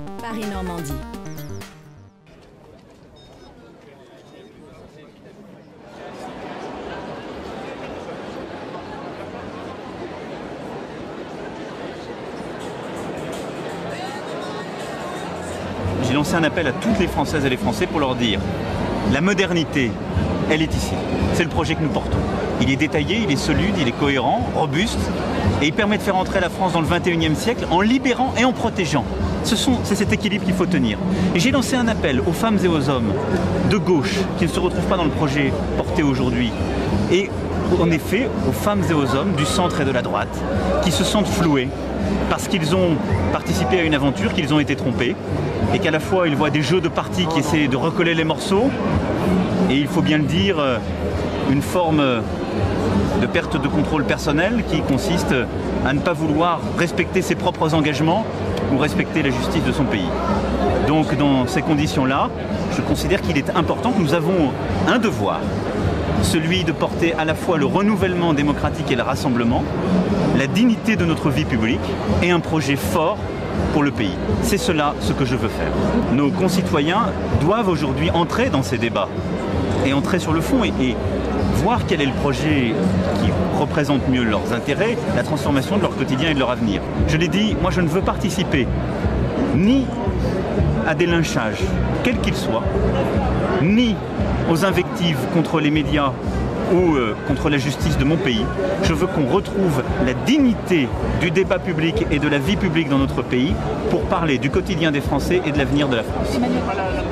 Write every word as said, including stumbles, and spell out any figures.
Paris-Normandie. J'ai lancé un appel à toutes les Françaises et les Français pour leur dire la modernité, elle est ici. C'est le projet que nous portons. Il est détaillé, il est solide, il est cohérent, robuste et il permet de faire entrer la France dans le vingt et unième siècle en libérant et en protégeant. Ce sont, c'est cet équilibre qu'il faut tenir. Et j'ai lancé un appel aux femmes et aux hommes de gauche qui ne se retrouvent pas dans le projet porté aujourd'hui et en effet aux femmes et aux hommes du centre et de la droite qui se sentent floués parce qu'ils ont participé à une aventure, qu'ils ont été trompés et qu'à la fois ils voient des jeux de partis qui essaient de recoller les morceaux et il faut bien le dire, une forme de perte de contrôle personnel qui consiste à ne pas vouloir respecter ses propres engagements ou respecter la justice de son pays. Donc dans ces conditions-là, je considère qu'il est important que nous avons un devoir, celui de porter à la fois le renouvellement démocratique et le rassemblement, la dignité de notre vie publique et un projet fort pour le pays. C'est cela ce que je veux faire. Nos concitoyens doivent aujourd'hui entrer dans ces débats et entrer sur le fond et, et voir quel est le projet qui représente mieux leurs intérêts, la transformation de leur quotidien et de leur avenir. Je l'ai dit, moi je ne veux participer ni à des lynchages, quels qu'ils soient, ni aux invectives contre les médias ou euh, contre la justice de mon pays. Je veux qu'on retrouve la dignité du débat public et de la vie publique dans notre pays pour parler du quotidien des Français et de l'avenir de la France.